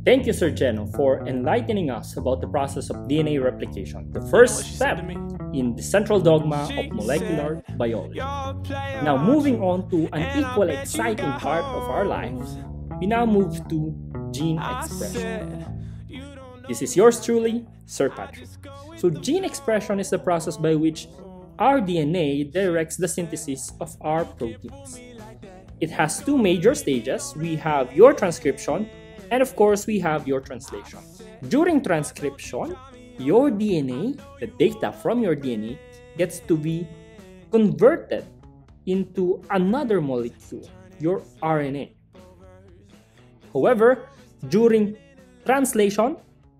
Thank you, Sir Geno, for enlightening us about the process of DNA replication, the first step in the central dogma of molecular biology. Now, moving on to an equally exciting part of our lives, we now move to gene expression. This is yours truly, Sir Patrick. So, gene expression is the process by which our DNA directs the synthesis of our proteins. It has two major stages. We have your transcription, and of course, we have your translation. During transcription, your DNA, the data from your DNA, gets to be converted into another molecule, your RNA. However, during translation,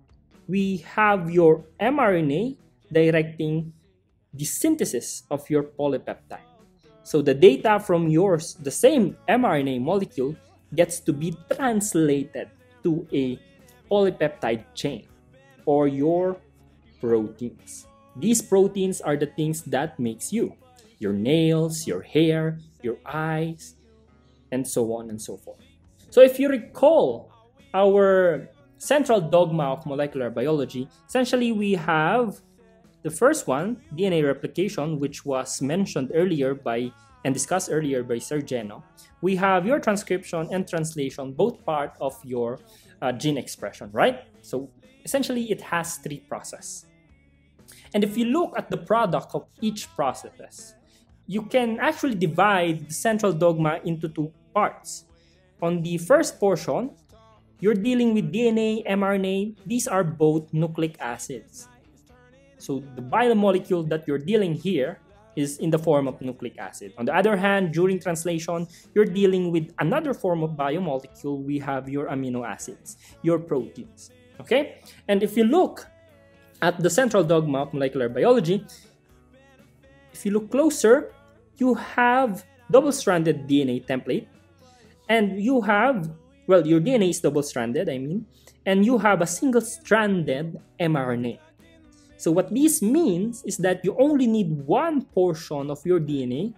we have your mRNA directing the synthesis of your polypeptide. So the data from yours, the same mRNA molecule, gets to be translated to a polypeptide chain or your proteins. These proteins are the things that makes you, your nails, your hair, your eyes, and so on and so forth. So if you recall our central dogma of molecular biology, essentially we have the first one, DNA replication, which was mentioned earlier and discussed earlier by Sir Geno. We have your transcription and translation, both part of your gene expression, right? So essentially, it has three processes. And if you look at the product of each process, you can actually divide the central dogma into two parts. On the first portion, you're dealing with DNA, mRNA. These are both nucleic acids. So the biomolecule that you're dealing here is in the form of nucleic acid. On the other hand, during translation, you're dealing with another form of biomolecule. We have your amino acids, your proteins. Okay? And if you look at the central dogma of molecular biology, if you look closer, you have double-stranded DNA template, and you have, well, your DNA is double-stranded, and you have a single-stranded mRNA. So what this means is that you only need one portion of your DNA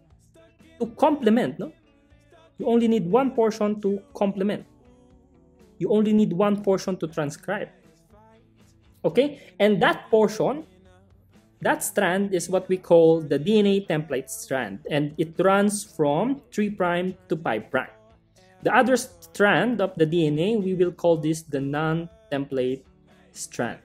to complement, no? You only need one portion to complement. You only need one portion to transcribe. Okay? And that portion, that strand is what we call the DNA template strand. And it runs from 3' to 5'. The other strand of the DNA, we will call this the non-template strand.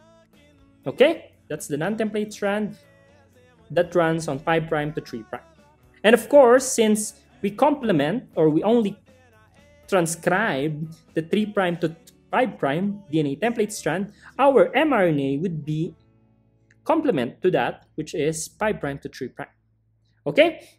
Okay, that's the non-template strand that runs on 5' to 3'. And of course, since we complement or we only transcribe the 3' to 5' DNA template strand, our mRNA would be complement to that, which is 5' to 3'. Okay?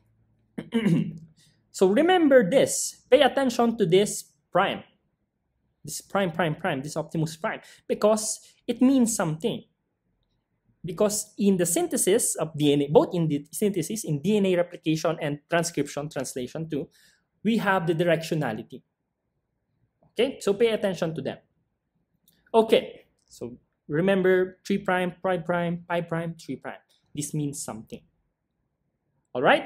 So remember this. Pay attention to this prime. This prime, this Optimus prime, because it means something. Because in the synthesis of DNA, both in the synthesis, in DNA replication and transcription, translation too, we have the directionality. Okay, so pay attention to them. Okay, so remember 3', 5', 3'. This means something. All right?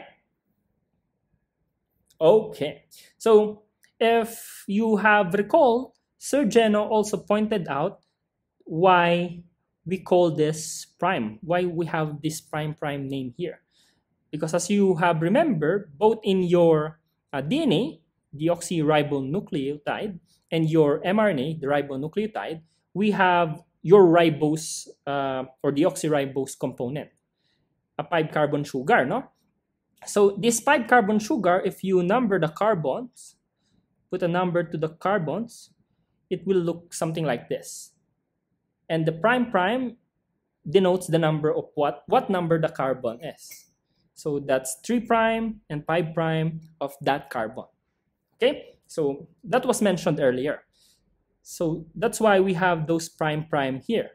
Okay, so if you have recalled, Sir Geno also pointed out why we call this prime, why we have this prime name here. Because as you have remembered, both in your DNA, deoxyribonucleotide, and your mRNA, the ribonucleotide, we have your ribose or deoxyribose component, a 5-carbon sugar, no? So this 5-carbon sugar, if you number the carbons, put a number to the carbons, it will look something like this. And the prime denotes the number of what number the carbon is. So that's 3' and 5' of that carbon. Okay? So that was mentioned earlier. So that's why we have those prime here.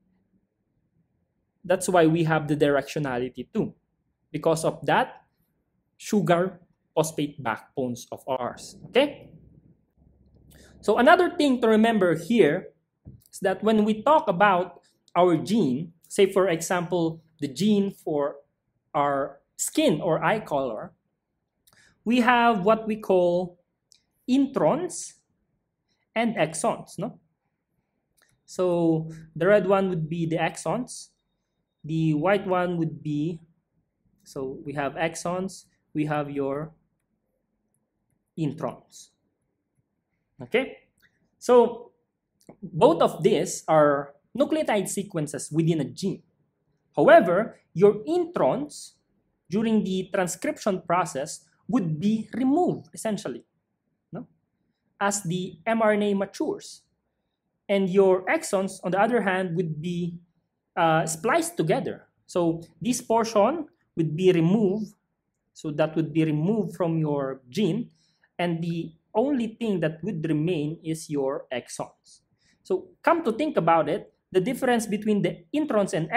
That's why we have the directionality too. Because of that sugar phosphate backbones of ours. Okay? So another thing to remember here is that when we talk about our gene, say for example, the gene for our skin or eye color, we have what we call introns and exons, no? So the red one would be the exons, the white one would be, so we have exons, we have your introns. Okay, so both of these are nucleotide sequences within a gene. However, your introns during the transcription process would be removed essentially, no? As the mRNA matures. And your exons, on the other hand, would be spliced together. So this portion would be removed. So that would be removed from your gene. And the only thing that would remain is your exons. So come to think about it, the difference between the introns and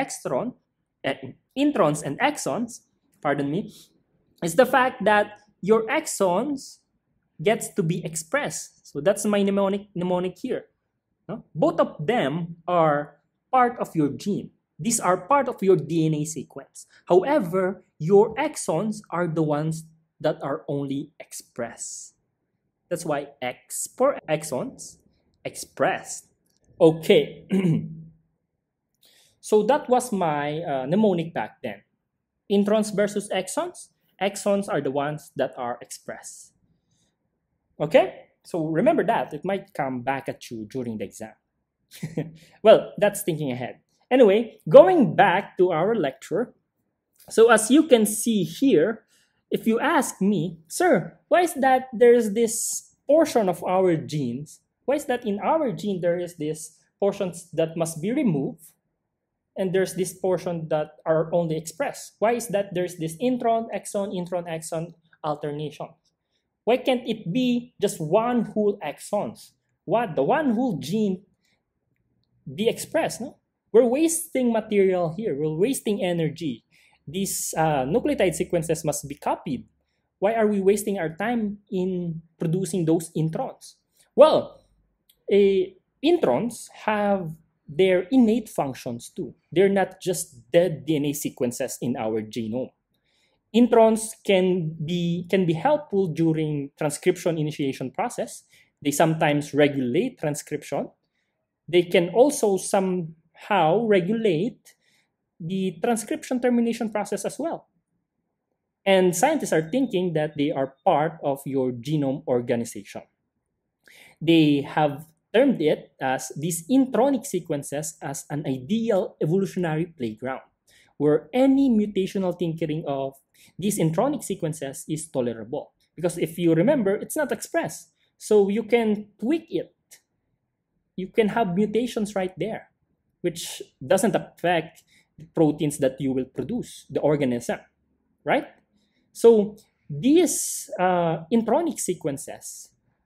exons, pardon me, is the fact that your exons gets to be expressed. So that's my mnemonic here. No? Both of them are part of your gene. These are part of your DNA sequence. However, your exons are the ones that are only expressed. That's why X for exons, expressed. Okay. So that was my mnemonic back then. Introns versus exons. Exons are the ones that are expressed. Okay? So remember that. It might come back at you during the exam. Well, that's thinking ahead. Anyway, going back to our lecture. So as you can see here, if you ask me, sir, why is that there's this portion of our genes? Why is that in our gene there is this portions that must be removed and there's this portion that are only expressed? Why is that there's this intron, exon alternation? Why can't it be just one whole exons? What? The one whole gene be expressed, no? We're wasting material here. We're wasting energy. These nucleotide sequences must be copied. Why are we wasting our time in producing those introns? Well, introns have their innate functions too. They're not just dead DNA sequences in our genome. Introns can be helpful during transcription initiation process. They sometimes regulate transcription. They can also somehow regulate the transcription termination process as well. And scientists are thinking that they are part of your genome organization. They have termed it as these intronic sequences as an ideal evolutionary playground where any mutational tinkering of these intronic sequences is tolerable. Because if you remember, it's not expressed. So you can tweak it. You can have mutations right there, which doesn't affect the proteins that you will produce, the organism, right? So these intronic sequences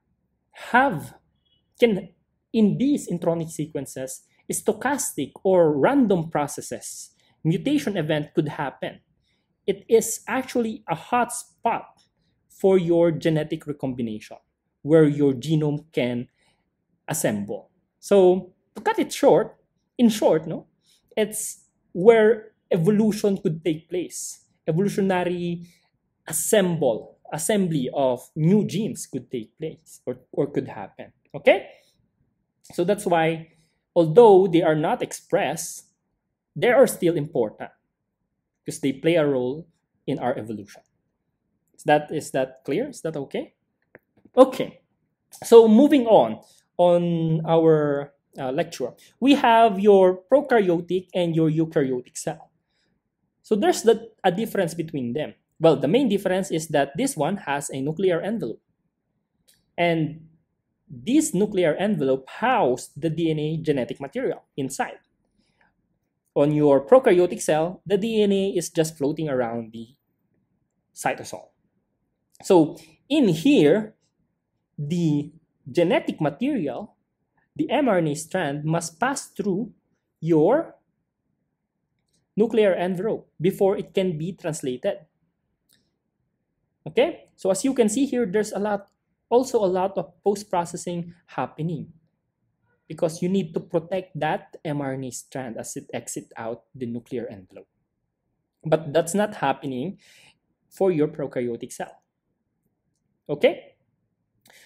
in these intronic sequences, stochastic or random processes, mutation event could happen. It is actually a hot spot for your genetic recombination, where your genome can assemble. So to cut it short, in short, no, it's where evolution could take place. Evolutionary assembly of new genes could take place or could happen. Okay? So that's why, although they are not expressed, they are still important because they play a role in our evolution. Is that clear? Is that okay? Okay. So moving on our lecture, we have your prokaryotic and your eukaryotic cell. So there's a difference between them. Well, the main difference is that this one has a nuclear envelope. And this nuclear envelope houses the DNA genetic material inside. On your prokaryotic cell, the DNA is just floating around the cytosol. So in here, the genetic material, the mRNA strand, must pass through your nuclear envelope before it can be translated. Okay, so as you can see here, there's also a lot of post-processing happening because you need to protect that mRNA strand as it exits out the nuclear envelope. But that's not happening for your prokaryotic cell. Okay?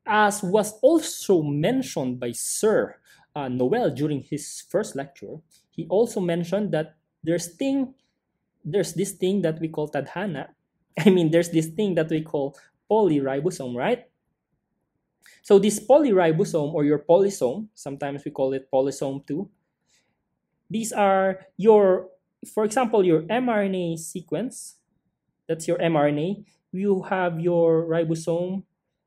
as was also mentioned by Sir Noel during his first lecture, he also mentioned that there's this thing that we call tadhana. There's this thing that we call polyribosome, right? So this polyribosome, or your polysome, sometimes we call it polysome too. These are for example, your mRNA sequence. That's your mRNA. You have your ribosome,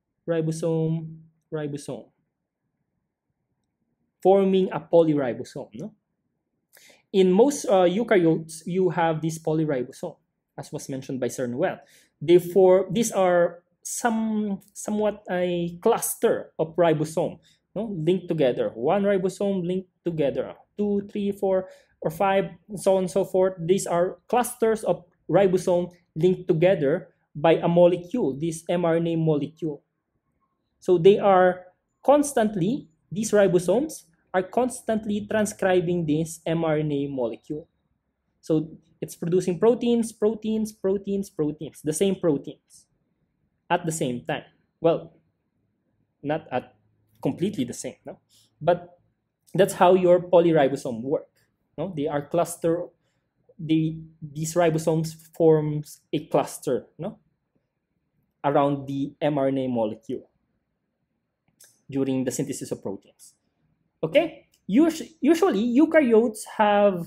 forming a polyribosome. No? In most eukaryotes, you have this polyribosome, as was mentioned by Sir Noel. Therefore, these are somewhat a cluster of ribosome, no? Linked together. One ribosome linked together. 2, 3, 4, or 5, and so on and so forth. These are clusters of ribosome linked together by a molecule, this mRNA molecule. So these ribosomes are constantly transcribing this mRNA molecule. So it's producing proteins, the same proteins at the same time. Well, not at completely the same, no? But that's how your polyribosome work. No? They are cluster. These ribosomes forms a cluster, no? Around the mRNA molecule during the synthesis of proteins. Okay? Usually, eukaryotes have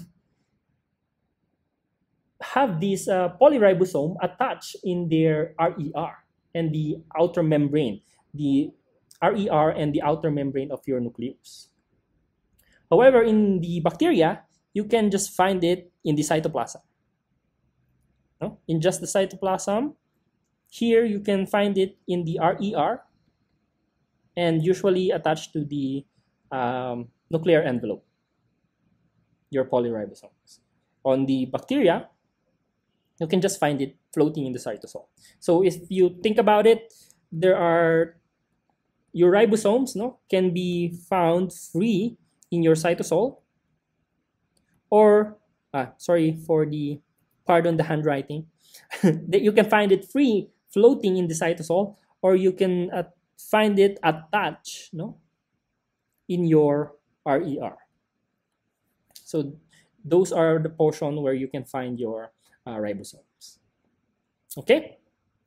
this polyribosome attached in their RER and the outer membrane, the RER and the outer membrane of your nucleus. However, in the bacteria, you can just find it in the cytoplasm. No? In just the cytoplasm, here you can find it in the RER and usually attached to the nuclear envelope, your polyribosomes. On the bacteria, you can just find it floating in the cytosol. So if you think about it, your ribosomes, no, can be found free in your cytosol, or pardon the handwriting. That you can find it free floating in the cytosol, or you can find it attached, no, in your RER. So those are the portion where you can find your ribosomes. Okay?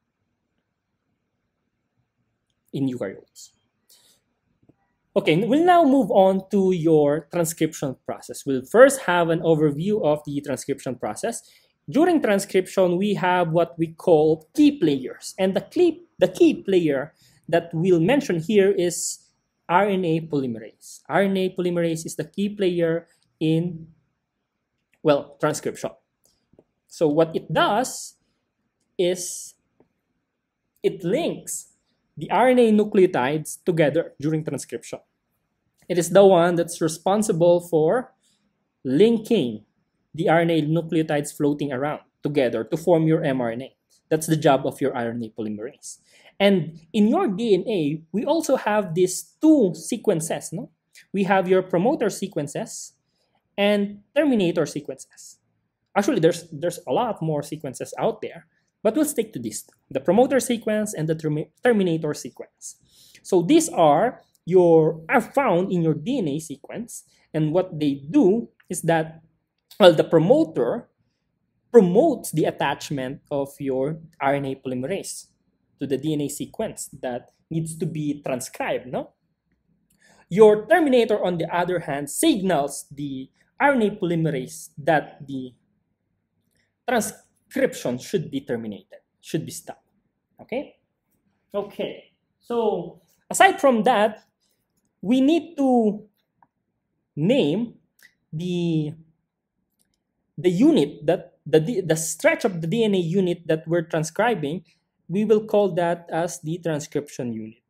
In eukaryotes. Okay, we'll now move on to your transcription process. We'll first have an overview of the transcription process. During transcription, we have what we call key players. And the key player that we'll mention here is RNA polymerase. RNA polymerase is the key player in, well, transcription. So what it does is it links the RNA nucleotides together during transcription. It is the one that's responsible for linking the RNA nucleotides floating around together to form your mRNA. That's the job of your RNA polymerase. And in your DNA, we also have these two sequences. No? We have your promoter sequences and terminator sequences. Actually, there's a lot more sequences out there, but we'll stick to this: the promoter sequence and the terminator sequence. So these are found in your DNA sequence, and what they do is that, well, the promoter promotes the attachment of your RNA polymerase to the DNA sequence that needs to be transcribed, no? Your terminator, on the other hand, signals the RNA polymerase that the transcription should be terminated, should be stopped. Okay? Okay. So, aside from that, we need to name the unit, that the stretch of the DNA unit that we're transcribing. We will call that as the transcription unit.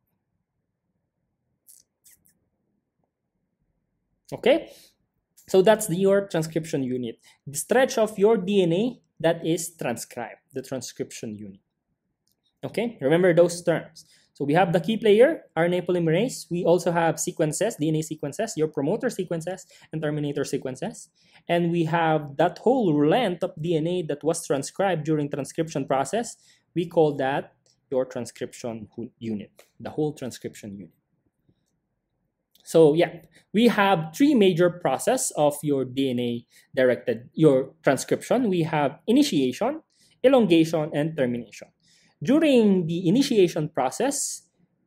Okay? So that's your transcription unit. The stretch of your DNA that is transcribed, the transcription unit. Okay? Remember those terms. So we have the key player, RNA polymerase. We also have sequences, DNA sequences, your promoter sequences, and terminator sequences. And we have that whole length of DNA that was transcribed during transcription process. We call that your transcription unit, the whole transcription unit. So yeah, we have three major process of your DNA directed, your transcription. We have initiation, elongation, and termination. During the initiation process,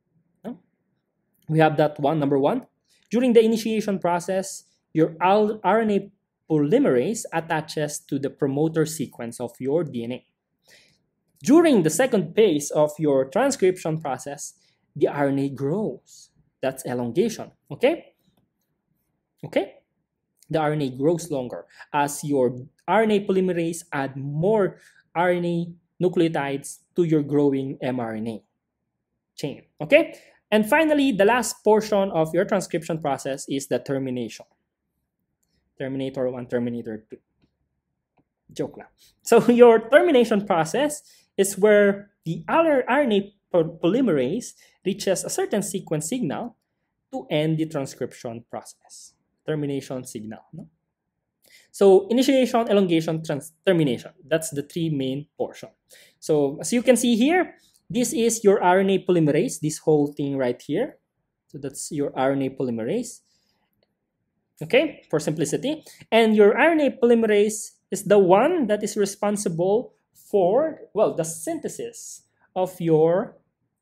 we have that one, number one. During the initiation process, your RNA polymerase attaches to the promoter sequence of your DNA. During the second phase of your transcription process, the RNA grows. That's elongation, okay? Okay? The RNA grows longer as your RNA polymerase add more RNA nucleotides to your growing mRNA chain, okay? And finally, the last portion of your transcription process is the termination. Terminator 1, Terminator 2. Joke lang. So your termination process is where the RNA polymerase reaches a certain sequence signal to end the transcription process. Termination signal. No? So initiation, elongation, termination. That's the three main portion. So as you can see here, this is your RNA polymerase, this whole thing right here. So that's your RNA polymerase. Okay, for simplicity. And your RNA polymerase is the one that is responsible for, well, the synthesis of your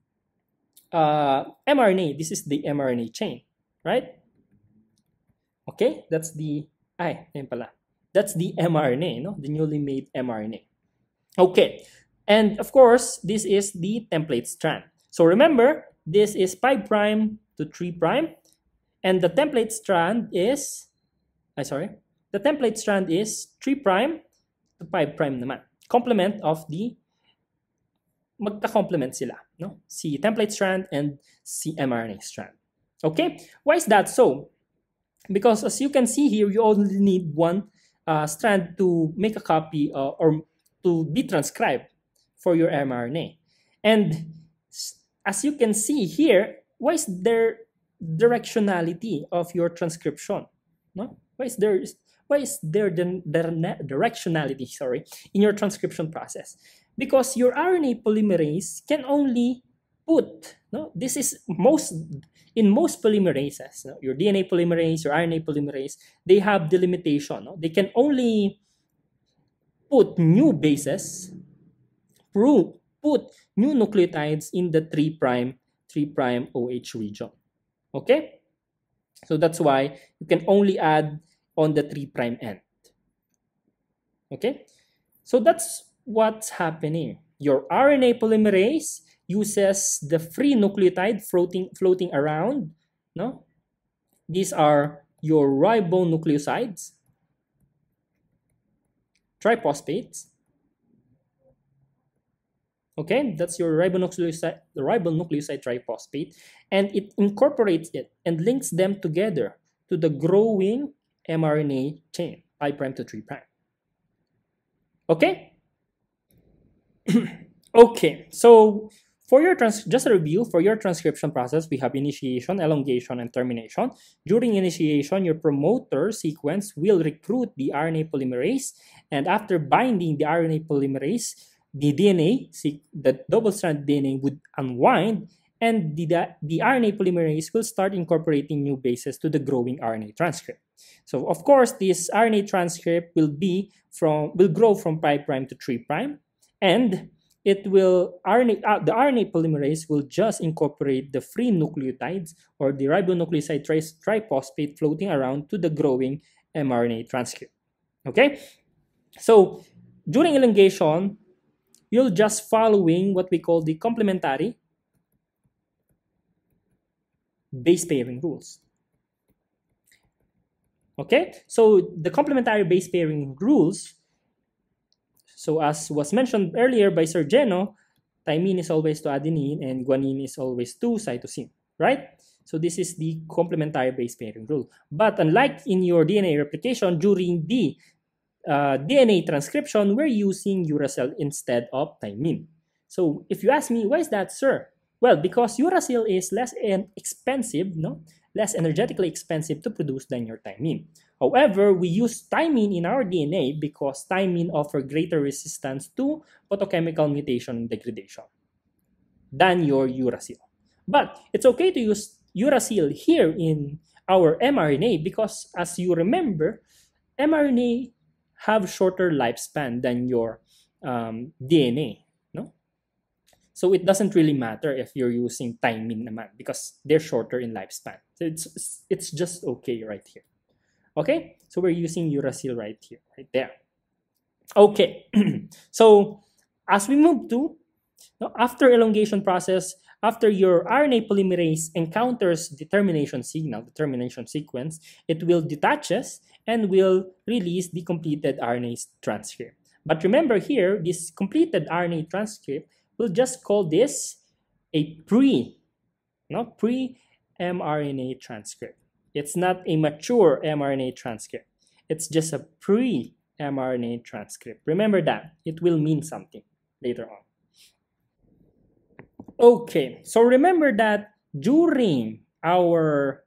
mRNA. This is the mRNA chain, right? Okay, that's the that's the mRNA, no? The newly made mRNA. Okay, and of course, this is the template strand. So remember, this is 5' to 3', and the template strand is, the template strand is 3' to 5' naman. Complement of the, magka-complement sila, no? Si template strand and si mRNA strand. Okay, why is that so? Because as you can see here, you only need one strand to make a copy or to be transcribed for your mRNA. And as you can see here, why is there directionality of your transcription? No? Why is there the directionality, in your transcription process? Because your RNA polymerase can only put, no? This is in most polymerases, no? Your DNA polymerase, your RNA polymerase, they have the limitation. No? They can only put new bases, put new nucleotides in the 3' OH region. Okay? So that's why you can only add on the 3' end. Okay? So that's what's happening. Your RNA polymerase uses the free nucleotide floating around. No? These are your ribonucleosides, triphosphates. Okay, that's your ribonucleoside triphosphate, and it incorporates it and links them together to the growing mRNA chain, 5' to 3'. Okay? Okay, so for your just a review, for your transcription process, we have initiation, elongation, and termination. During initiation, your promoter sequence will recruit the RNA polymerase, and after binding the RNA polymerase, the DNA, the double-stranded DNA would unwind, and the RNA polymerase will start incorporating new bases to the growing RNA transcript. So of course, this RNA transcript will grow from 5' to 3', and it will the RNA polymerase will just incorporate the free nucleotides or the ribonucleoside triphosphate floating around to the growing mRNA transcript. Okay, so during elongation, you're just following what we call the complementary base pairing rules. Okay, so the complementary base pairing rules, so as was mentioned earlier by Sir Geno, thymine is always to adenine and guanine is always to cytosine, right? So this is the complementary base pairing rule. But unlike in your DNA replication, during the DNA transcription, we're using uracil instead of thymine. So if you ask me, why is that, sir? Well, because uracil is less expensive, less energetically expensive to produce than your thymine. However, we use thymine in our DNA because thymine offers greater resistance to photochemical mutation and degradation. than your uracil. But it's okay to use uracil here in our mRNA because, as you remember, mRNA have shorter lifespan than your DNA. No? So it doesn't really matter if you're using thymine naman because they're shorter in lifespan. So it's just okay right here. Okay, so we're using uracil right here, right there. Okay, so as we move to after elongation process, after your RNA polymerase encounters the termination signal, the termination sequence, it will detaches and will release the completed RNA transcript. But remember here, this completed RNA transcript, we'll just call this a pre-mRNA transcript. It's not a mature mRNA transcript. It's just a pre-mRNA transcript. Remember that. It will mean something later on. Okay, so remember that during our...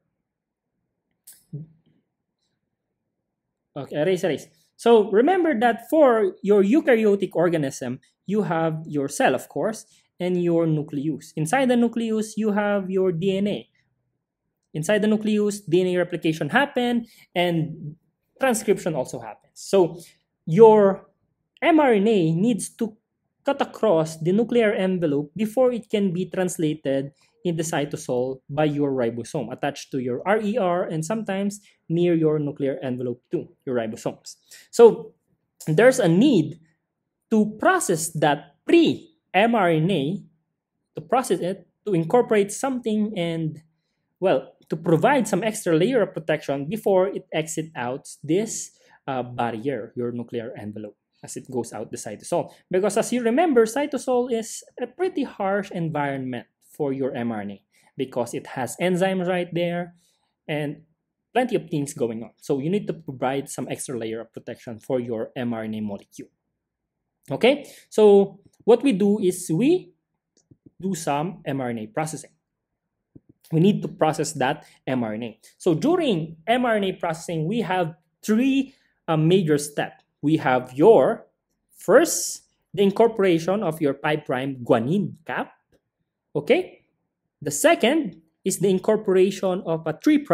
Okay, erase. So remember that for your eukaryotic organism, you have your cell, of course, and your nucleus. Inside the nucleus, you have your DNA. Inside the nucleus, DNA replication happens and transcription also happens. So your mRNA needs to cut across the nuclear envelope before it can be translated in the cytosol by your ribosome attached to your RER and sometimes near your nuclear envelope too, your ribosomes. So there's a need to process that pre-mRNA, to process it, to incorporate something and, well, to provide some extra layer of protection before it exits out this barrier, your nuclear envelope, as it goes out the cytosol. Because as you remember, cytosol is a pretty harsh environment for your mRNA because it has enzymes right there and plenty of things going on. So you need to provide some extra layer of protection for your mRNA molecule. Okay, so what we do is we do some mRNA processing. We need to process that mRNA. So during mRNA processing, we have three major steps. We have your first, the incorporation of your 5' guanine cap. Okay. The second is the incorporation of a 3'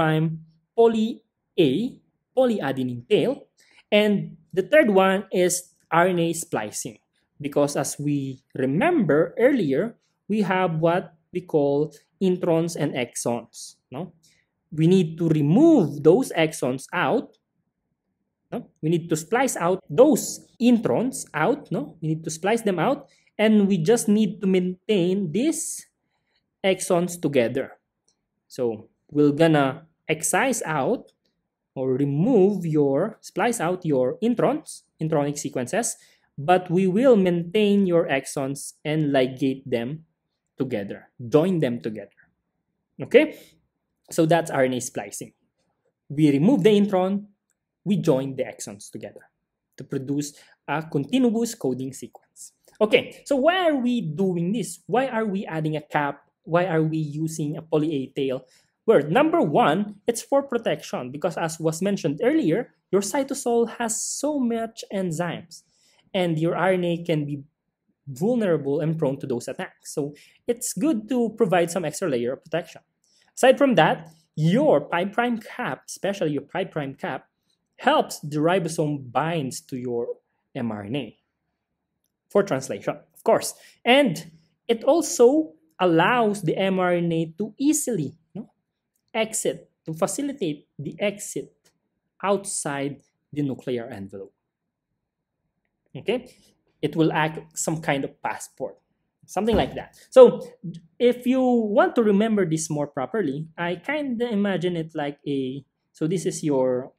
polyadenine tail. And the third one is RNA splicing. Because as we remember earlier, we have what we call introns and exons. No? We need to remove those exons out. No? We need to splice out those introns out. No? We need to splice them out. And we just need to maintain these exons together. So we're gonna excise out or splice out your intronic sequences, but we will maintain your exons and ligate them together, join them together. Okay? So that's RNA splicing. We remove the intron, we join the exons together to produce a continuous coding sequence. Okay, so why are we doing this? Why are we adding a cap? Why are we using a poly-A tail? Well, number one, it's for protection because as was mentioned earlier, your cytosol has so much enzymes and your RNA can be vulnerable and prone to those attacks. So it's good to provide some extra layer of protection. Aside from that, your 5' cap, especially your 5' cap, helps the ribosome binds to your mRNA for translation, of course. And it also allows the mRNA to easily exit, to facilitate the exit outside the nuclear envelope. Okay? It will act some kind of passport, something like that. So if you want to remember this more properly, I kind of imagine it like so this is your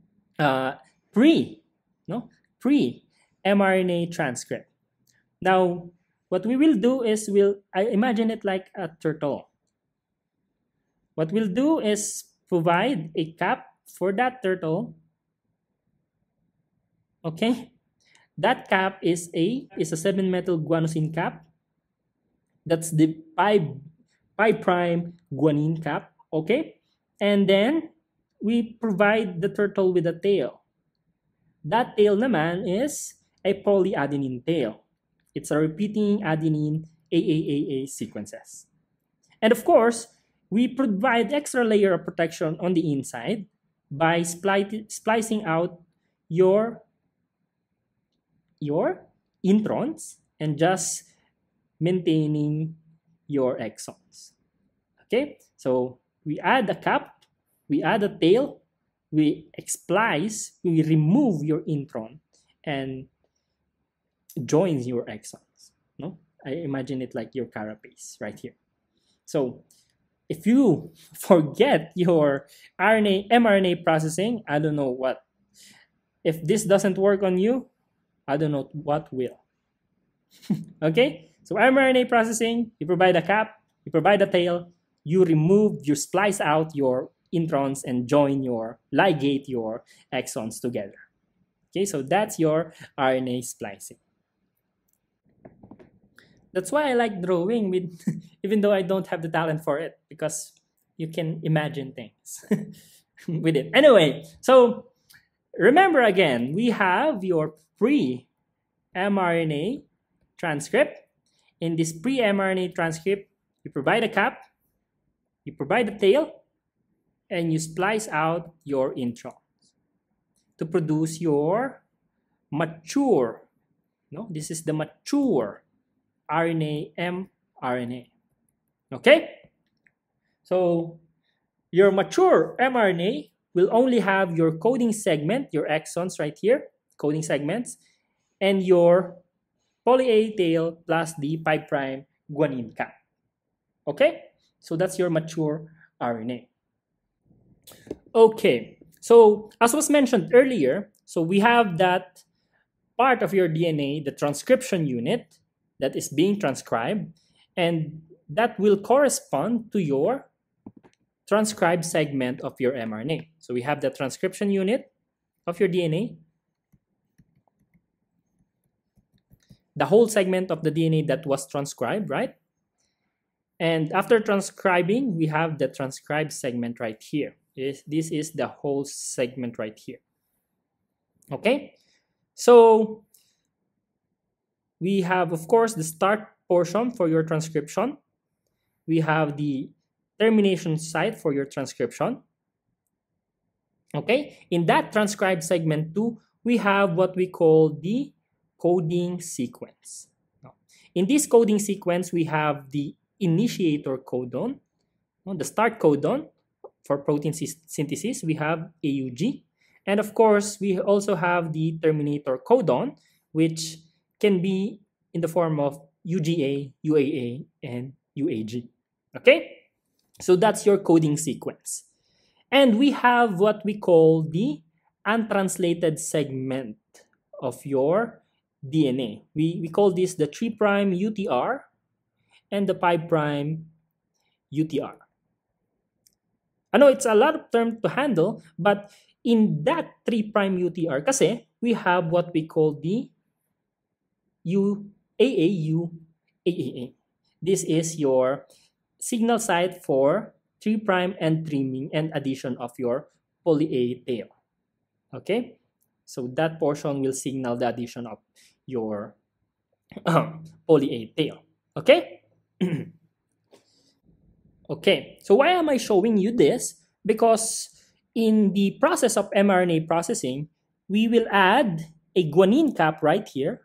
pre-mRNA transcript. Now, what we will do is I imagine it like a turtle. What we'll do is provide a cap for that turtle. Okay? That cap is a 7-methyl guanosine cap. That's the 5' guanine cap. Okay? And then we provide the turtle with a tail. That tail naman is a polyadenine tail. It's a repeating adenine AAAA sequences. And of course, we provide extra layer of protection on the inside by splicing out your introns and just maintaining your exons. Okay, so we add a cap, we add a tail, we splice, we remove your intron and joins your exons. No, I imagine it like your carapace right here. So if you forget your mRNA processing, I don't know what. If this doesn't work on you, I don't know what will. Okay, so mRNA processing, you provide a cap, you provide a tail, you splice out your introns and ligate your exons together. Okay, so that's your RNA splicing. That's why I like drawing with, even though I don't have the talent for it, because you can imagine things with it. Anyway, so remember again, we have your pre-mRNA transcript. In this pre-mRNA transcript, you provide a cap, you provide a tail, and you splice out your introns to produce your mature, this is the mature RNA, mRNA. Okay? So your mature mRNA will only have your coding segment, your exons right here, coding segments, and your poly A tail plus the 5' guanine cap. Okay? So that's your mature RNA. Okay, so as was mentioned earlier, so we have that part of your DNA, the transcription unit, that is being transcribed, and that will correspond to your transcribed segment of your mRNA. So we have the transcription unit of your DNA, the whole segment of the DNA that was transcribed, right? And after transcribing, we have the transcribed segment right here. This is the whole segment right here. Okay, so we have, of course, the start portion for your transcription. We have the termination site for your transcription. Okay, in that transcribed segment too, we have what we call the coding sequence. In this coding sequence, we have the initiator codon, the start codon for protein synthesis. We have AUG, and of course, we also have the terminator codon, which can be in the form of UGA, UAA, and UAG. Okay, so that's your coding sequence. And we have what we call the untranslated segment of your DNA. We call this the 3' UTR and the 5' UTR. I know it's a lot of terms to handle, but in that 3' UTR kasi, we have what we call the UAAU AAA. This is your signal site for 3' and trimming and addition of your poly A tail. Okay, so that portion will signal the addition of your poly A tail. Okay. Okay, so why am I showing you this? Because in the process of mRNA processing, we will add a guanine cap right here,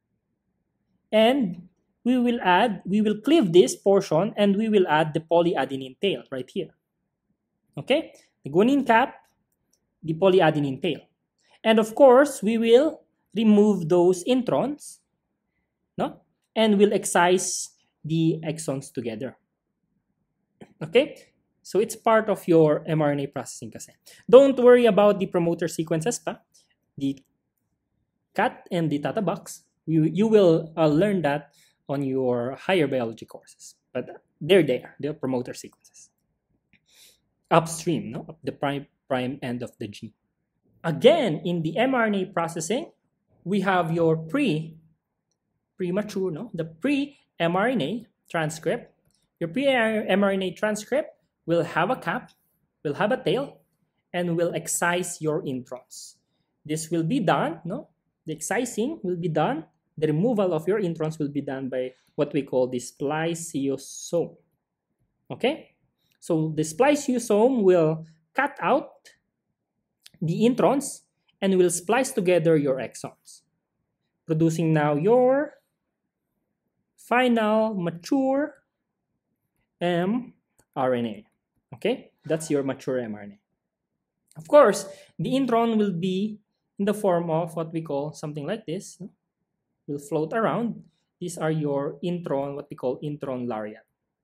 and we will cleave this portion, and we will add the polyadenine tail right here. Okay, the guanine cap, the polyadenine tail, and of course we will remove those introns, and we'll excise the exons together. Okay, so it's part of your mRNA processing kasi. Don't worry about the promoter sequences pa, the cat and the Tata box. You will learn that on your higher biology courses, but they're there, the promoter sequences upstream of the prime end of the gene. Again, in the mRNA processing, we have your premature, the pre-mRNA transcript. Your pre-mRNA transcript will have a cap, will have a tail, and will excise your introns. This will be done, the excising will be done the removal of your introns will be done by what we call the spliceosome. Okay? So the spliceosome will cut out the introns and will splice together your exons, producing now your final mature mRNA. Okay? That's your mature mRNA. Of course, the intron will be in the form of what we call something like this. Will float around. These are your intron, what we call intron lariat.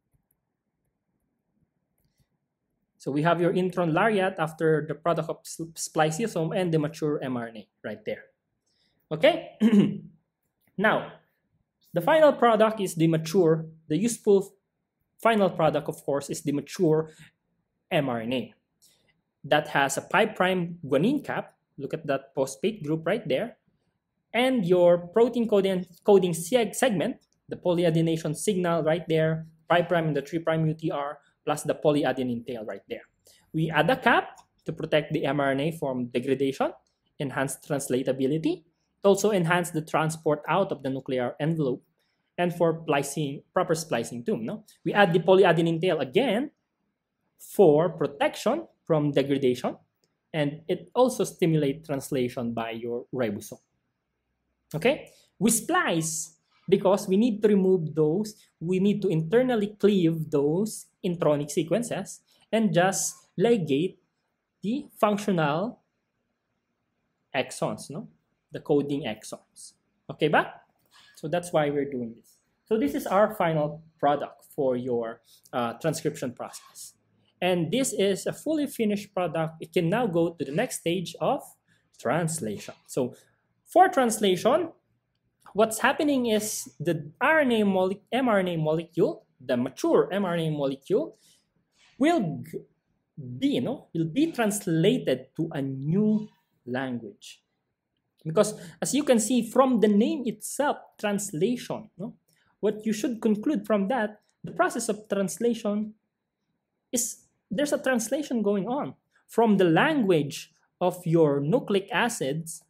So we have your intron lariat after the product of spliceosome and the mature mRNA right there. Okay? Now, the final product is the mature, the useful final product, of course, is the mature mRNA. That has a 5' guanine cap. Look at that phosphate group right there. And your protein coding segment, the polyadenation signal right there, 5' and the 3' UTR, plus the polyadenine tail right there. We add a cap to protect the mRNA from degradation, enhance translatability, also enhance the transport out of the nuclear envelope, and for proper splicing too. No? We add the polyadenine tail again for protection from degradation, and it also stimulates translation by your ribosome. Okay? We splice because we need to remove those, we need to internally cleave those intronic sequences and just ligate the functional exons, no? The coding exons. Okay ba? So that's why we're doing this. So this is our final product for your transcription process. And this is a fully finished product. It can now go to the next stage of translation. So for translation, what's happening is the mRNA molecule, the mature mRNA molecule, will be translated to a new language. Because as you can see from the name itself, translation, no? What you should conclude from that, the process of translation is there's a translation going on from the language of your nucleic acids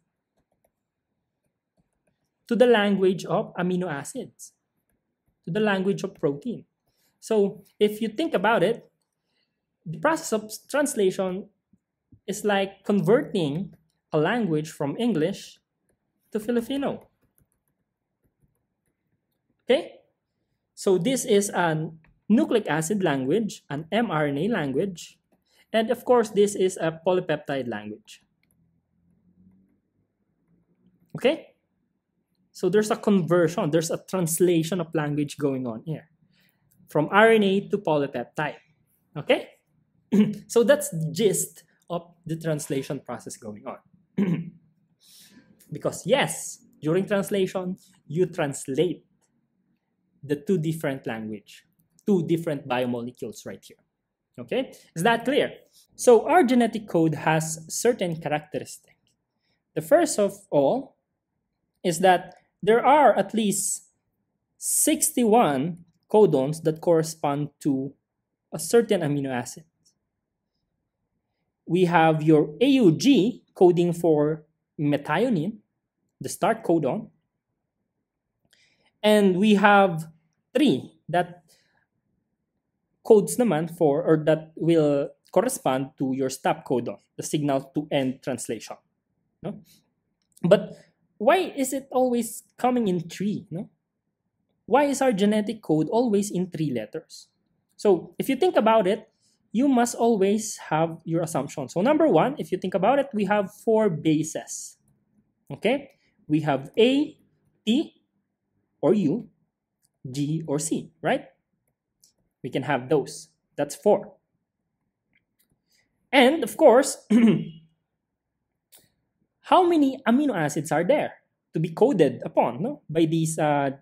to the language of amino acids, to the language of protein. So if you think about it, the process of translation is like converting a language from English to Filipino. Okay? So this is a nucleic acid language, an mRNA language, and of course this is a polypeptide language. Okay? So there's a conversion, there's a translation of language going on here from RNA to polypeptide. Okay? So that's the gist of the translation process going on. Because yes, during translation, you translate the two different language, two different biomolecules right here. Okay? Is that clear? So our genetic code has certain characteristics. The first of all is that there are at least 61 codons that correspond to a certain amino acid. We have your AUG coding for methionine, the start codon. And we have 3 that codes naman for, or that will correspond to your stop codon, the signal to end translation. No? But why is it always coming in 3? No? Why is our genetic code always in 3 letters? So if you think about it, you must always have your assumption. So number 1, if you think about it, we have 4 bases. Okay? We have A, T, or U, G, or C, right? We can have those. That's 4. And of course, how many amino acids are there to be coded upon, no? by the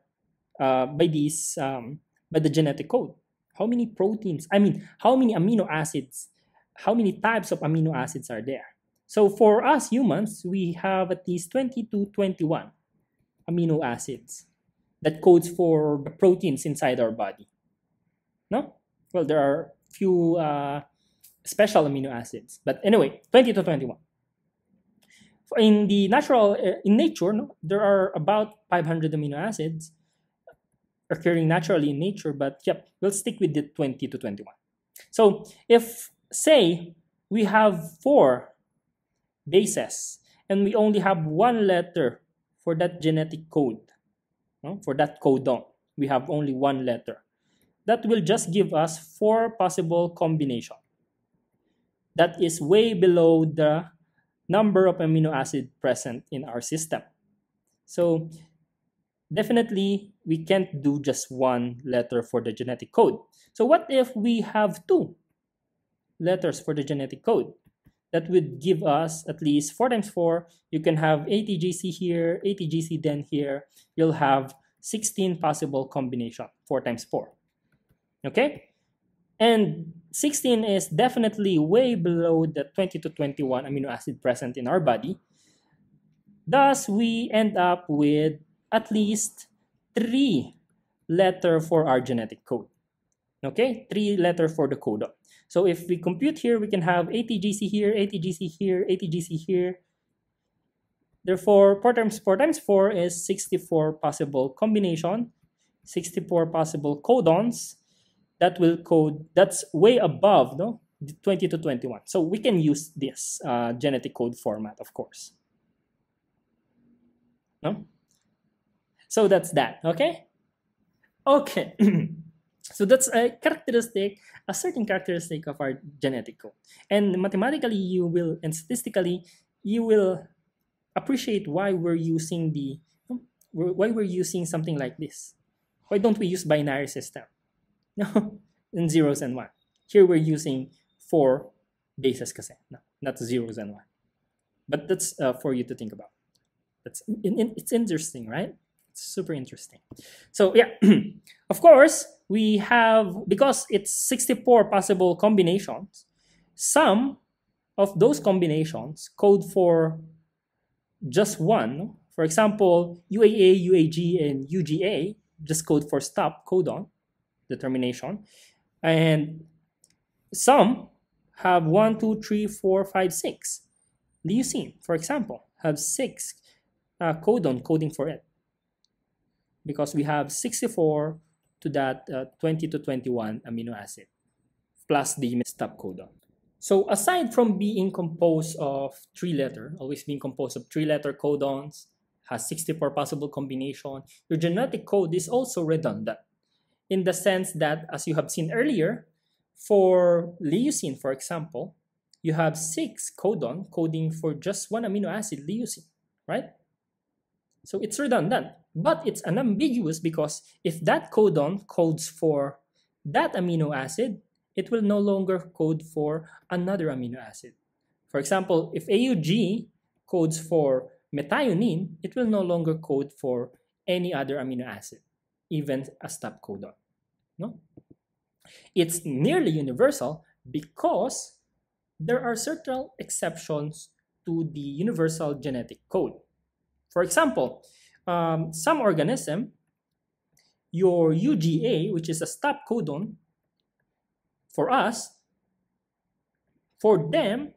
genetic code? How many proteins? I mean, how many amino acids? How many types of amino acids are there? So for us humans, we have at least 20 to 21 amino acids that codes for the proteins inside our body. No? Well, there are few special amino acids. But anyway, 20 to 21. In the natural, in nature, no, there are about 500 amino acids occurring naturally in nature, but yep, we'll stick with the 20 to 21. So if, say, we have 4 bases and we only have 1 letter for that genetic code, no? For that codon, we have only 1 letter. That will just give us 4 possible combinations. That is way below the number of amino acids present in our system. So definitely, we can't do just 1 letter for the genetic code. So what if we have 2 letters for the genetic code? That would give us at least 4 times 4. You can have ATGC here, ATGC then here. You'll have 16 possible combinations, 4 times 4. Okay? And 16 is definitely way below the 20 to 21 amino acid present in our body. Thus, we end up with at least 3 letters for our genetic code. Okay? 3 letters for the codon. So if we compute here, we can have ATGC here, ATGC here, ATGC here. Therefore, 4 times 4 times 4 is 64 possible combination, 64 possible codons that will code, that's way above, no, the 20 to 21. So we can use this genetic code format, of course. No? So that's that, okay? Okay. So that's a characteristic, a certain characteristic of our genetic code. And mathematically, you will, and statistically, you will appreciate why we're using something like this. Why don't we use binary system? No, in zeros and one. Here we're using 4 bases kasi, no, not zeros and one. But that's for you to think about. It's interesting, right? It's super interesting. So yeah, of course, we have, because it's 64 possible combinations, some of those combinations code for just one. For example, UAA, UAG, and UGA just code for stop codon determination. And some have 1, 2, 3, 4, 5, 6. Leucine, for example, have 6 codon coding for it, because we have 64 to that 20 to 21 amino acid plus the stop codon. So aside from being composed of 3 letter, always being composed of 3 letter codons, has 64 possible combination, your genetic code is also redundant in the sense that, as you have seen earlier, for leucine, for example, you have 6 codon coding for just 1 amino acid, leucine, right? So it's redundant, but it's unambiguous, because if that codon codes for that amino acid, it will no longer code for another amino acid. For example, if AUG codes for methionine, it will no longer code for any other amino acid, even a stop codon. No? It's nearly universal because there are certain exceptions to the universal genetic code. For example, some organism, your UGA, which is a stop codon, for us, for them,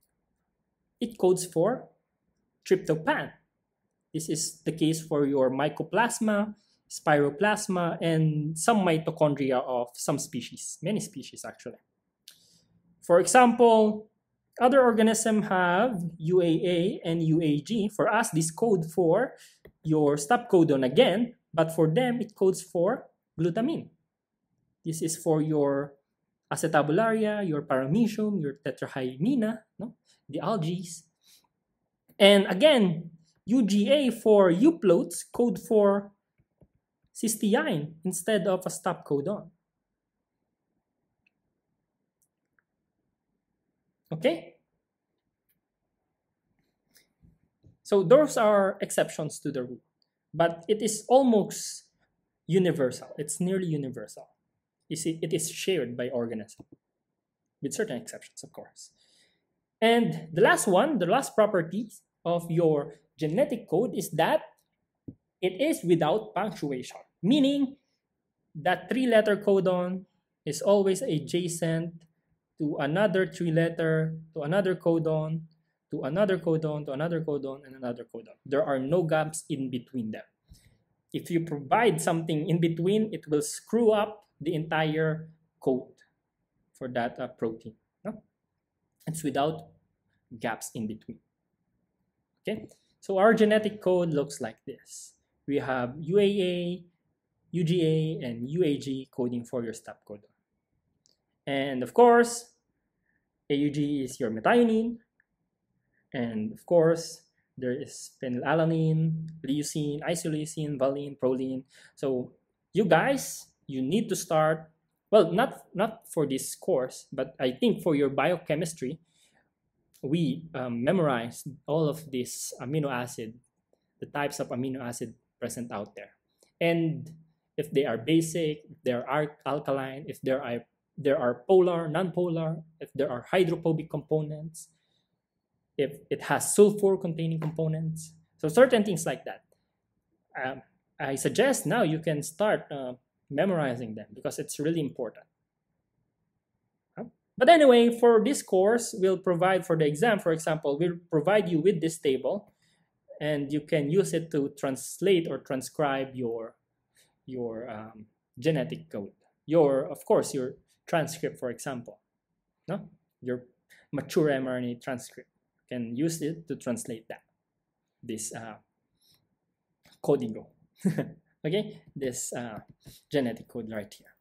it codes for tryptophan. This is the case for your mycoplasma, spiroplasma, and some mitochondria of some species, many species actually. For example, other organisms have UAA and UAG. For us, this code for your stop codon again, but for them, it codes for glutamine. This is for your acetabularia, your paramecium, your tetrahymena, no? The algae. And again, UGA for euploats code for cysteine instead of a stop codon. Okay? So those are exceptions to the rule, but it is almost universal. It's nearly universal. You see, it is shared by organisms, with certain exceptions, of course. And the last one, the last property of your genetic code is that it is without punctuation, meaning that 3-letter codon is always adjacent to another 3-letter, to another codon, to another codon, to another codon, and another codon. There are no gaps in between them. If you provide something in between, it will screw up the entire code for that protein. No? It's without gaps in between. Okay, so our genetic code looks like this. We have UAA, UGA, and UAG coding for your stop codon. And of course, AUG is your methionine. And of course, there is phenylalanine, leucine, isoleucine, valine, proline. So you guys, you need to start, well, not for this course, but I think for your biochemistry, we memorized all of these amino acid, the types of amino acid present out there. And if they are basic, if they are alkaline, if there are polar, non-polar, if there are hydrophobic components, if it has sulfur containing components, so certain things like that. I suggest now you can start memorizing them because it's really important. But anyway, for this course, we'll provide for the exam, for example, we'll provide you with this table, and you can use it to translate or transcribe your genetic code. Of course, your transcript, for example, no? Your mature mRNA transcript. You can use it to translate this coding. Okay, this genetic code right here.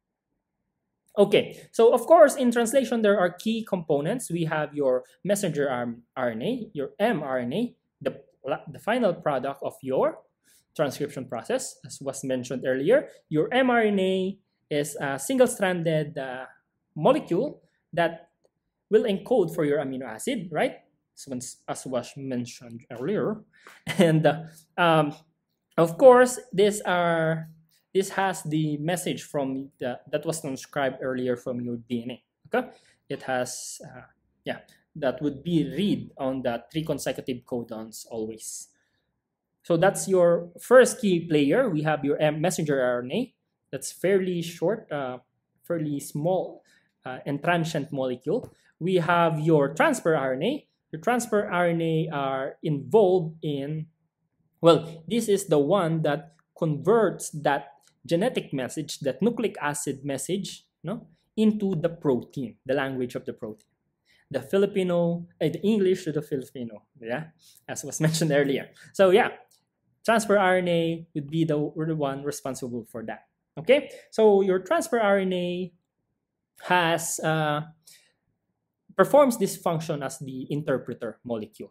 Okay, so of course, in translation, there are key components. We have your messenger RNA, your mRNA, the final product of your transcription process, as was mentioned earlier. Your mRNA is a single-stranded molecule that will encode for your amino acid, right? As was mentioned earlier. And of course, this has the message from that was transcribed earlier from your DNA. Okay, it has that would be read on the 3 consecutive codons always. So that's your first key player. We have your messenger RNA. That's fairly short, fairly small, and transient molecule. We have your transfer RNA. Your transfer RNA are involved in, well, this is the one that converts that genetic message, that nucleic acid message, into the protein, the language of the protein. The Filipino, the English to the Filipino, as was mentioned earlier. So transfer RNA would be the one responsible for that. Okay, so your transfer RNA has performs this function as the interpreter molecule.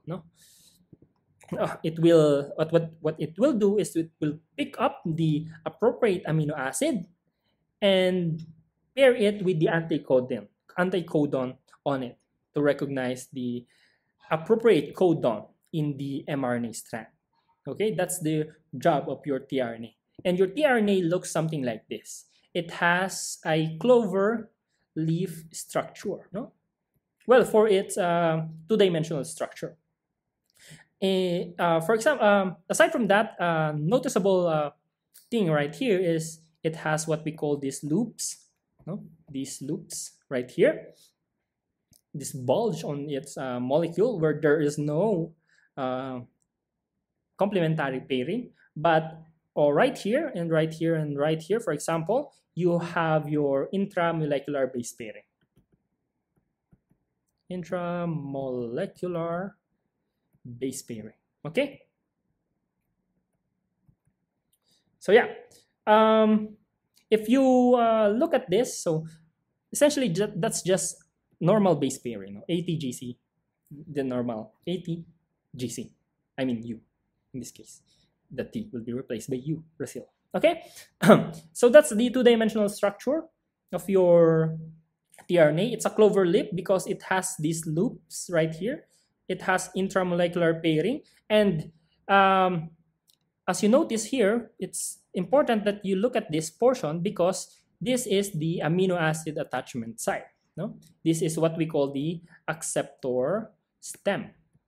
It will what it will do is it will pick up the appropriate amino acid and pair it with the anticodon on it to recognize the appropriate codon in the mRNA strand. Okay, that's the job of your tRNA. And your tRNA looks something like this. It has a clover leaf structure, well, for its 2-dimensional structure. For example, aside from that, noticeable thing right here is it has what we call these loops. These loops right here. This bulge on its molecule where there is no complementary pairing, but right here and right here and right here, for example, you have your intramolecular base pairing. Intramolecular base pairing. Okay, so if you look at this, so essentially that's just normal base pairing, ATGC, the normal ATGC, I mean U in this case. The T will be replaced by U, Brazil. Okay, so that's the 2-dimensional structure of your tRNA. It's a clover leaf because it has these loops right here. It has intramolecular pairing, and as you notice here, it's important that you look at this portion because this is the amino acid attachment site. This is what we call the acceptor stem.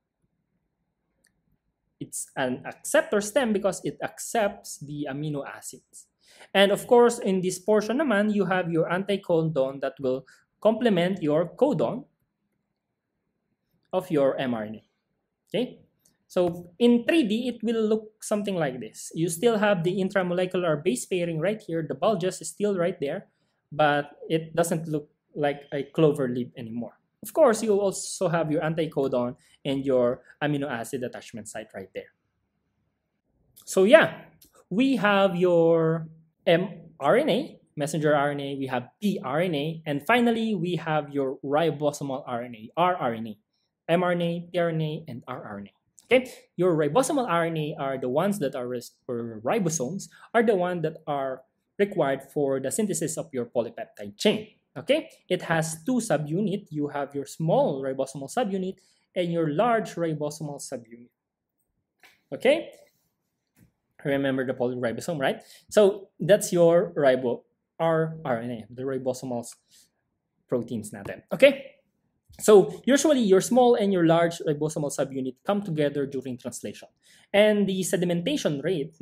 It's an acceptor stem because it accepts the amino acids. And of course, in this portion naman, you have your anticodon that will complement your codon. of your mRNA. Okay, so in 3D, it will look something like this. You still have the intramolecular base pairing right here. The bulges is still right there, but it doesn't look like a clover leaf anymore. Of course, you also have your anticodon and your amino acid attachment site right there. So yeah, we have your mRNA, messenger RNA, we have pRNA, and finally we have your ribosomal RNA, rRNA, mRNA, tRNA, and rRNA. Okay, your ribosomal RNA are the ones that are, or ribosomes, are the ones that are required for the synthesis of your polypeptide chain. Okay, it has two subunits. You have your small ribosomal subunit and your large ribosomal subunit. Okay, remember the polyribosome, right? So that's your rRNA, the ribosomal proteins natin. Okay, so usually your small and your large ribosomal subunit come together during translation, and the sedimentation rate,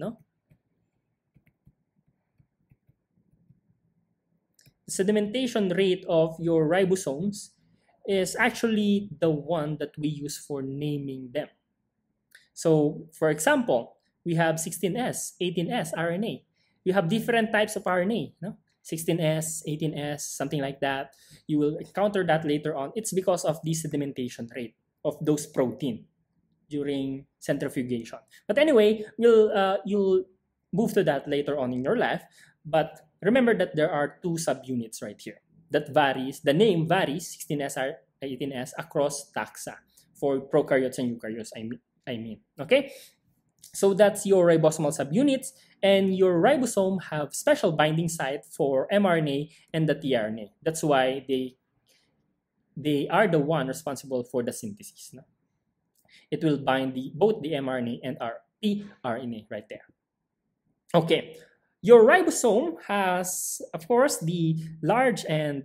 sedimentation rate of your ribosomes is actually the one that we use for naming them. So, for example, we have 16S, 18S RNA. You have different types of RNA, 16S, 18S, something like that. You will encounter that later on. It's because of the sedimentation rate of those protein during centrifugation. But anyway, you'll move to that later on in your life. But remember that there are two subunits right here that varies. The name varies, 16S or 18S, across taxa for prokaryotes and eukaryotes, I mean. Okay? So that's your ribosomal subunits, and your ribosome have special binding site for mRNA and the tRNA. That's why they are the one responsible for the synthesis. It will bind both the mRNA and tRNA right there. Okay, your ribosome has, of course, the large and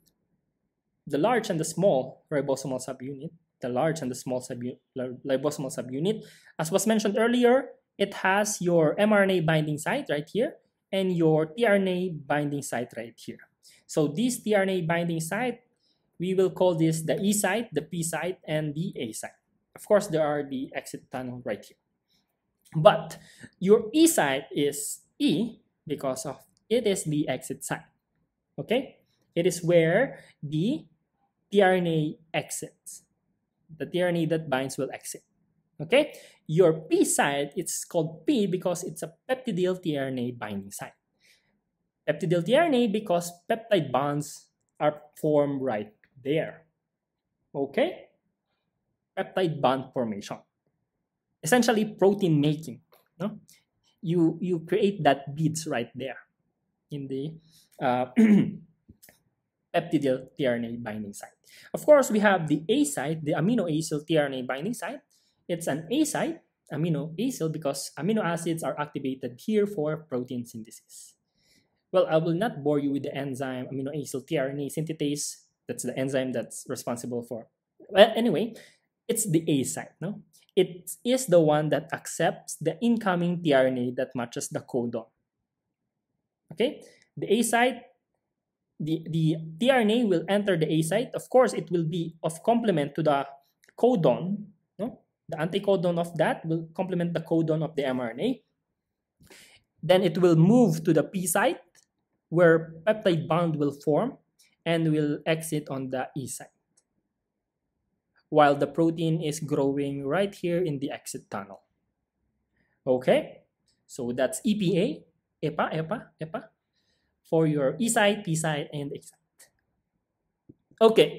the small ribosomal subunit. The large and the small ribosomal subunit. As was mentioned earlier, it has your mRNA binding site right here and your tRNA binding site right here. So this tRNA binding site, we will call this the E site, the P site, and the A site. Of course, there are the exit tunnel right here. But your E site is E because of it is the exit site. Okay? It is where the tRNA exits. The tRNA that binds will exit. Okay? Your P site, it's called P because it's a peptidyl tRNA binding site. Peptidyl tRNA because peptide bonds are formed right there. Okay? Peptide bond formation. Essentially protein making. No? You create that beads right there in the peptidyl tRNA binding site. Of course, we have the A site, the amino acyl tRNA binding site. It's an A site, amino acyl, because amino acids are activated here for protein synthesis. Well, I will not bore you with the enzyme amino acyl tRNA synthetase. That's the enzyme that's responsible for. Well, anyway, it's the A site. It is the one that accepts the incoming tRNA that matches the codon. Okay, the A site. The tRNA will enter the A site. Of course, it will be of complement to the codon. The anticodon of that will complement the codon of the mRNA. Then it will move to the P site, where peptide bond will form and will exit on the E site, while the protein is growing right here in the exit tunnel. Okay, so that's EPA, EPA. For your E site, P site, and A site. Okay.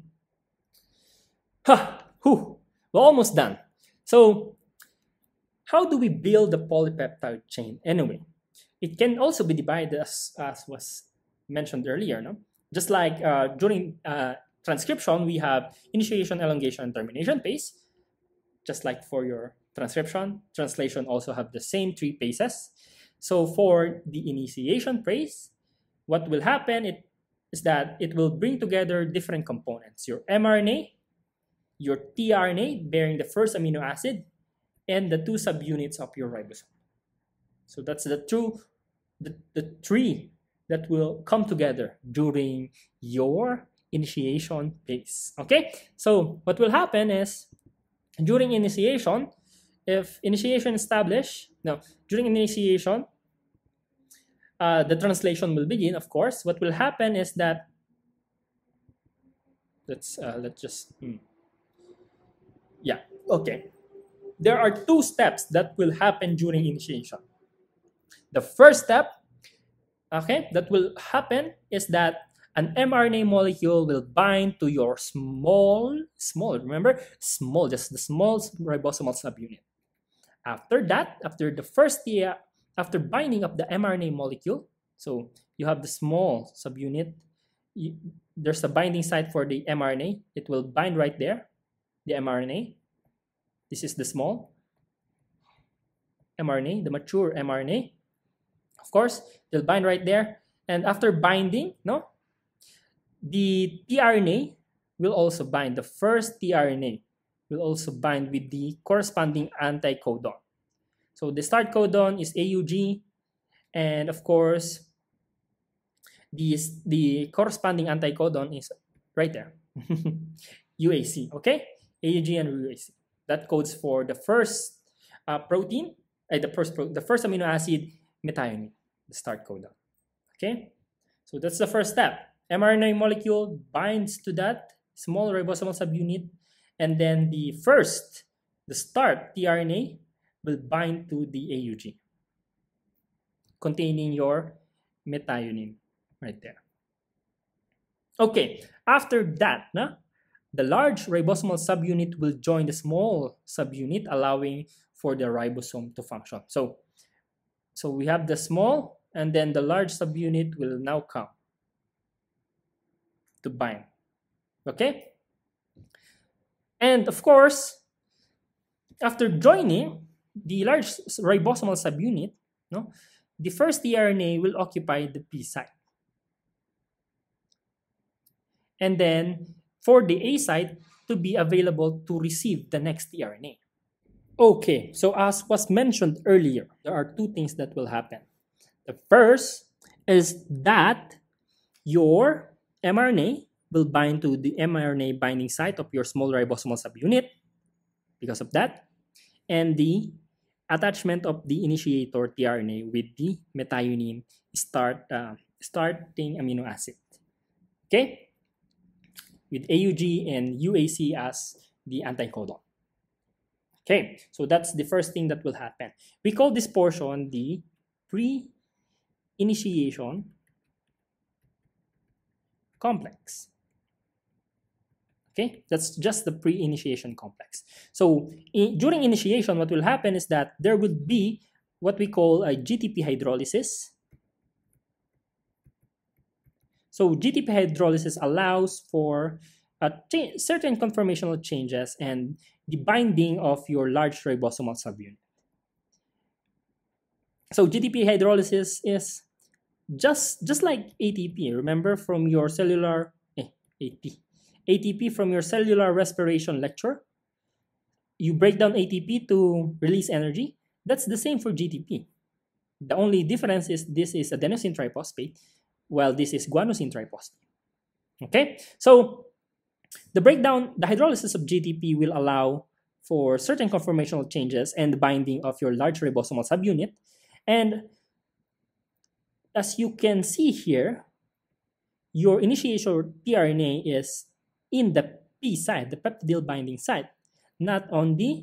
We're almost done. So, how do we build the polypeptide chain anyway? It can also be divided as was mentioned earlier. Just like during transcription, we have initiation, elongation, and termination phase. Just like for your transcription, translation also have the same 3 phases. So for the initiation phase, what will happen is that it will bring together different components. Your mRNA, your tRNA bearing the first amino acid, and the 2 subunits of your ribosome. So that's the 3 that will come together during your initiation phase. Okay, so what will happen is during initiation, if initiation established, no, during initiation, the translation will begin. Of course, what will happen is that let's just yeah, okay. There are two steps that will happen during initiation. The first step, okay, that will happen is that an mRNA molecule will bind to your remember, small, just the small ribosomal subunit. After that, after binding of the mRNA molecule, so you have the small subunit, there's a binding site for the mRNA. It will bind right there, the mRNA. This is the small mRNA, the mature mRNA. Of course, they'll bind right there. And after binding, no, the tRNA will also bind. The first tRNA will also bind with the corresponding anticodon. So the start codon is AUG, and of course, the corresponding anticodon is right there, UAC. Okay, AUG and UAC. That codes for the first protein, the first amino acid, methionine, the start codon. Okay, so that's the first step. mRNA molecule binds to that small ribosomal subunit, and then the start tRNA will bind to the AUG, containing your methionine right there. Okay, after that, the large ribosomal subunit will join the small subunit, allowing for the ribosome to function. So we have the small, and then the large subunit will now come to bind. Okay? And of course, after joining the large ribosomal subunit, the first tRNA will occupy the P site. And then for the A site to be available to receive the next tRNA. Okay, so as was mentioned earlier, there are two things that will happen. The first is that your mRNA will bind to the mRNA binding site of your small ribosomal subunit because of that, and the attachment of the initiator tRNA with the methionine starting amino acid. Okay? With AUG and UAC as the anticodon. Okay, so that's the first thing that will happen. We call this portion the pre-initiation complex. Okay, that's just the pre-initiation complex. So during initiation, what will happen is that there will be what we call a GTP hydrolysis. So GTP hydrolysis allows for certain conformational changes and the binding of your large ribosomal subunit. So GTP hydrolysis is just like ATP. Remember from your cellular ATP from your cellular respiration lecture? You break down ATP to release energy. That's the same for GTP. The only difference is this is adenosine triphosphate, while this is guanosine triphosphate. Okay, so the hydrolysis of GTP will allow for certain conformational changes and the binding of your large ribosomal subunit. And as you can see here, your initiator tRNA is in the P site, the peptidyl binding site, not on the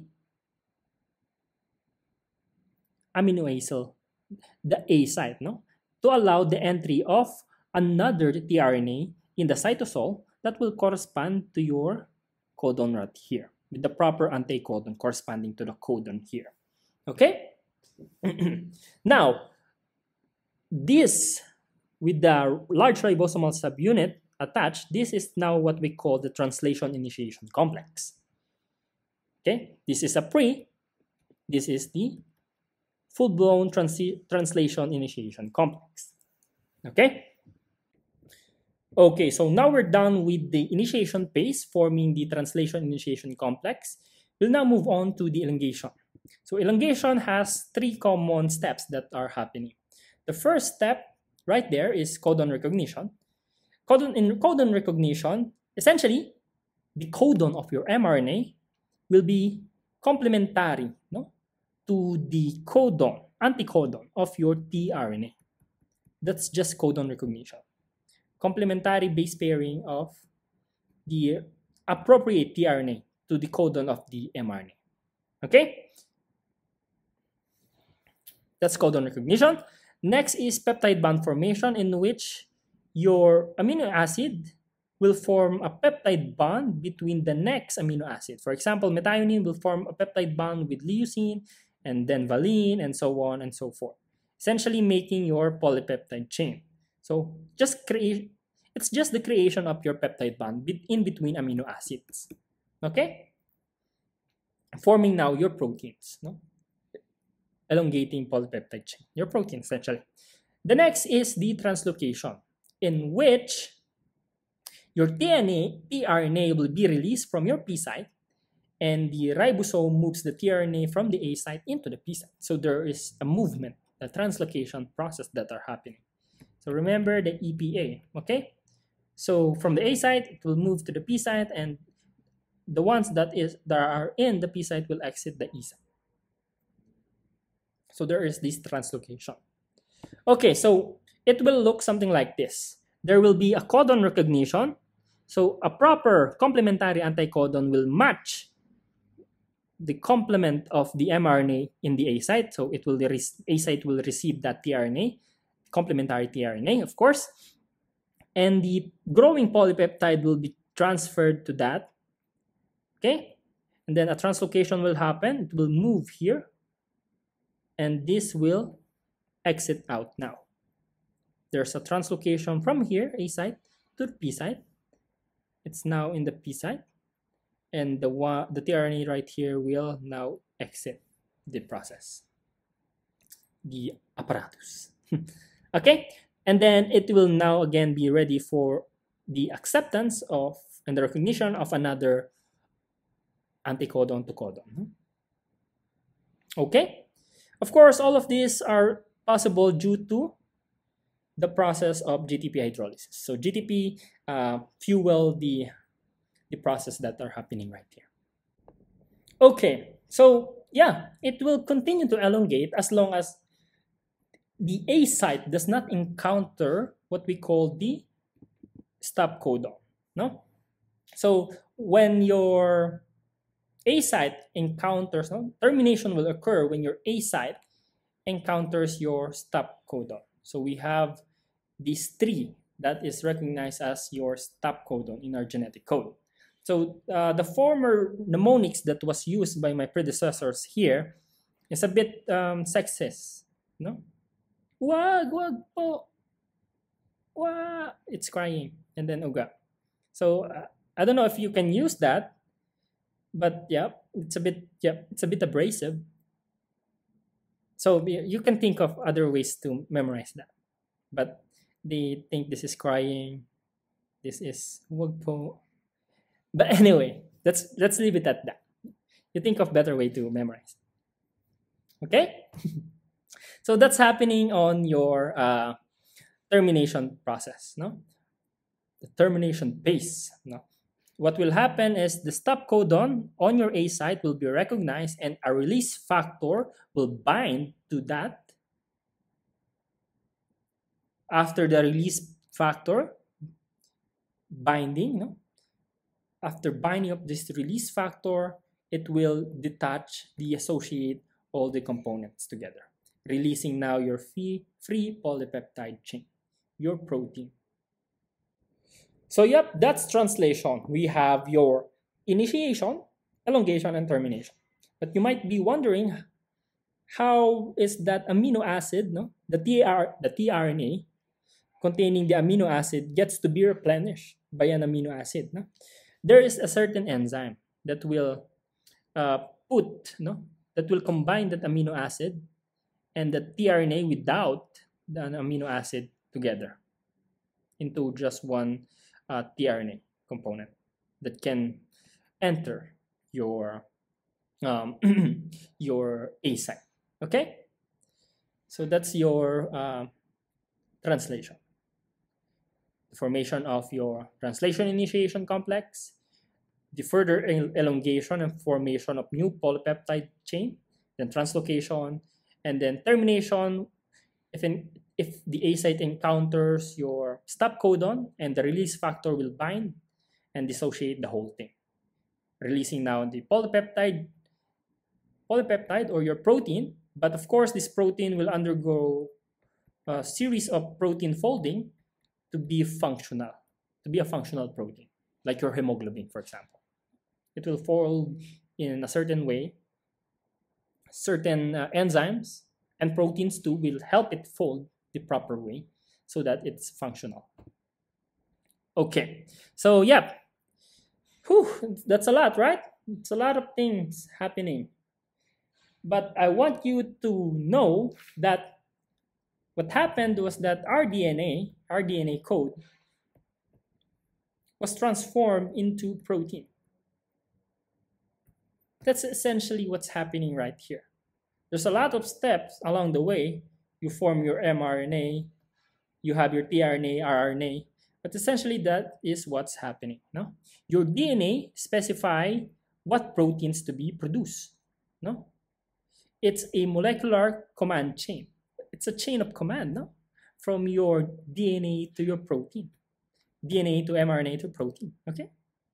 amino acyl, the A site, to allow the entry of another tRNA in the cytosol that will correspond to your codon right here, with the proper anticodon corresponding to the codon here. Okay? Now, this with the large ribosomal subunit attached, this is now what we call the translation initiation complex. Okay? This is a this is the full-blown translation initiation complex. Okay? Okay, so now we're done with the initiation phase forming the translation initiation complex. We'll now move on to the elongation. So elongation has three common steps that are happening. The first step right there is codon recognition. codon recognition, essentially, the codon of your mRNA will be complementary, no, to the anticodon of your tRNA. That's just codon recognition. Complementary base pairing of the appropriate tRNA to the codon of the mRNA. Okay? That's codon recognition. Next is peptide bond formation, in which your amino acid will form a peptide bond between the next amino acid. For example, methionine will form a peptide bond with leucine, and then valine, and so on and so forth, essentially making your polypeptide chain. So it's just the creation of your peptide bond in between amino acids. Okay? Forming now your proteins, no? Elongating polypeptide chain, your protein essentially. The next is the translocation, in which your tRNA will be released from your P site, and the ribosome moves the tRNA from the A site into the P site. So there is a movement, a translocation process that are happening. So remember the EPA, okay? So from the A site, it will move to the P site, and the ones that are in the P site will exit the E site. So there is this translocation. Okay, so it will look something like this. There will be a codon recognition. So a proper complementary anticodon will match the complement of the mRNA in the A site. So A site will receive that tRNA, complementary tRNA, of course. And the growing polypeptide will be transferred to that. Okay? And then a translocation will happen. It will move here. And this will exit out now. There's a translocation from here, A site, to the P site. It's now in the P site. And the tRNA right here will now exit the process, the apparatus. Okay? And then it will now again be ready for the acceptance of and the recognition of another anticodon to codon. Okay? Of course, all of these are possible due to the process of GTP hydrolysis. So GTP fuel the process that are happening right here. Okay, so yeah, it will continue to elongate as long as the A site does not encounter what we call the stop codon. No? So when your A site encounters, termination will occur when your A site encounters your stop codon. So we have these three that is recognized as your stop codon in our genetic code. So the former mnemonics that was used by my predecessors here is a bit sexist, no? Wag po. Wag. It's crying, and then uga. So I don't know if you can use that, but yeah, it's a bit abrasive. So you can think of other ways to memorize that, but they think this is crying, this is wag po. But anyway, let's leave it at that. You think of better way to memorize. Okay? So that's happening on your termination process, no? The termination base, no? What will happen is the stop codon on your A site will be recognized, and a release factor will bind to that. After the release factor binding, no? After binding of this release factor, it will detach, deassociate all the components together, releasing now your free polypeptide chain, your protein. So yep, that's translation. We have your initiation, elongation, and termination. But you might be wondering, how is that amino acid, no, the tRNA containing the amino acid gets to be replenished by an amino acid, no? There is a certain enzyme that will that will combine that amino acid and the tRNA without the amino acid together into just one tRNA component that can enter your your A site. Okay, so that's your translation. formation of your translation initiation complex, the further elongation and formation of new polypeptide chain, then translocation, and then termination if the A site encounters your stop codon, and the release factor will bind and dissociate the whole thing, releasing now the polypeptide or your protein. But of course, this protein will undergo a series of protein folding to be functional, to be a functional protein, like your hemoglobin, for example. It will fold in a certain way. Certain enzymes and proteins too will help it fold the proper way so that it's functional. Okay, so yeah, that's a lot, right? It's a lot of things happening. But I want you to know that what happened was that our DNA code was transformed into protein. That's essentially what's happening right here. There's a lot of steps along the way. You form your mRNA, you have your tRNA, rRNA, but essentially that is what's happening. No? Your DNA specify what proteins to be produced. No? It's a molecular command chain. It's a chain of command, no? From your DNA to your protein. DNA to mRNA to protein, okay?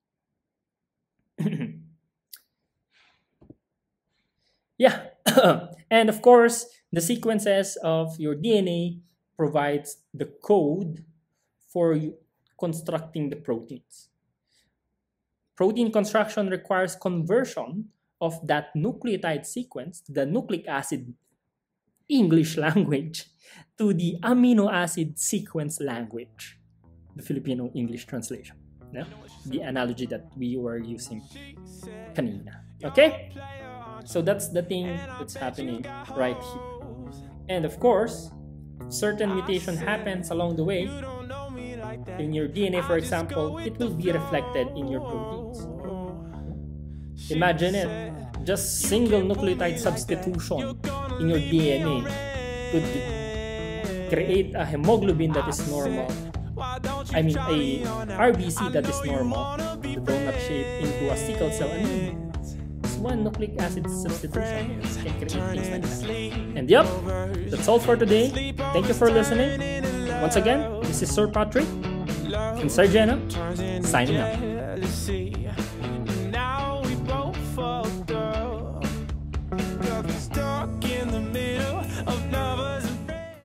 Yeah, and of course, the sequences of your DNA provides the code for constructing the proteins. Protein construction requires conversion of that nucleotide sequence, the nucleic acid English language, to the amino acid sequence language, the Filipino English translation. Yeah? The analogy that we were using kanina. Okay? So that's the thing that's happening right here. And of course, certain mutation happens along the way. In your DNA, for example, it will be reflected in your proteins. Imagine it, just single nucleotide substitution in your DNA could create a hemoglobin that is normal. I mean, a RBC that is normal, the donut shape, into a sickle cell anemia. One nucleic acid substitution can create things like that. And yep, that's all for today. Thank you for listening. Once again, this is Sir Patrick and Sir Jenna signing out.